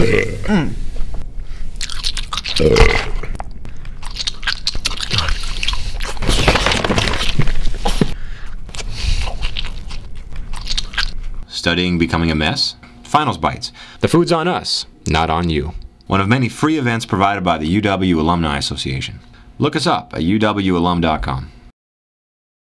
Studying becoming a mess? Finals Bites. The food's on us, not on you. One of many free events provided by the UW Alumni Association. Look us up at uwalum.com.